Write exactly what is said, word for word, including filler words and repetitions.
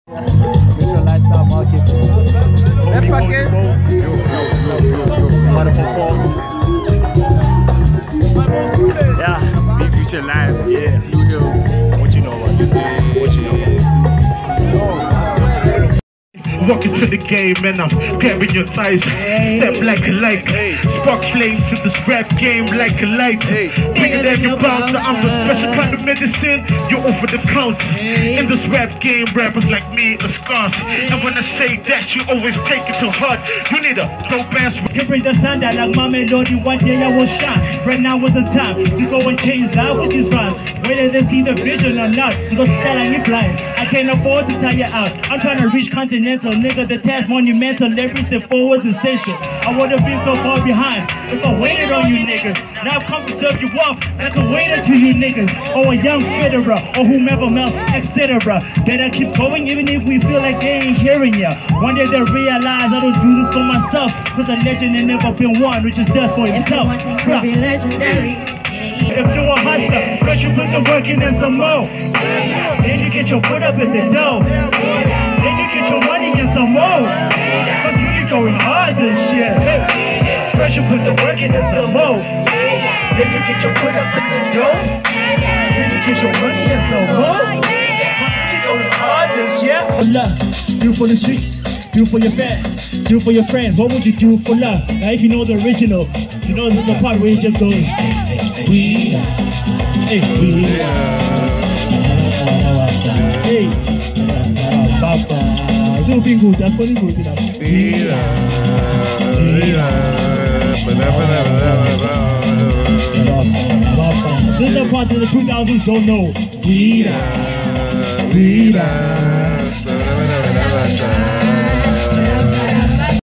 Visual lifestyle market. Left pocket. Yeah, Be Future Live. Yeah, Blue Hills. What you know about this? What you know about this? Walking to the game and I'm grabbing your thighs. Step like a light. Spark flames in this rap game like a light. Bigger than your bouncer, I'm the special kind of medicine. You're over the counter. In this rap game, rappers like me are scarce. And when I say that, you always take it to heart. You need a dope ass. You bring the sun down like my melody, one day I will shine. Right now is the time to go and change life with these rhymes. Whether they see the vision or not, because that I ain't blind. I can't afford to tire you out. I'm trying to reach continental, nigga. The task monumental, every step forward is essential. I would have been so far behind if I waited on you niggas. Now I've come to serve you up like a waiter to you niggas, or a young fitterer, or whomever else, et cetera. Better keep going even if we feel like they ain't hearing ya. One day they'll realize I don't do this for myself, cause a legend ain't never been one, which is death for yourself. To be legendary. If you're a hustler, first you put the work in and some more. Then you get your foot up in the dough. Then you get your money and some more. Cause we going hard this year. First you put the work in and some more. Then you get your foot up in the dough. Then you get your money and some more. Cause we going hard this year. For love, do for the streets. Do for your fans, do for your friends. What would you do for love? Now if you know the original, you know the part where it just goes, we, hey, we, hey, Papa. So being good, that's funny good enough. This is the part that the two thousands don't know. We, we,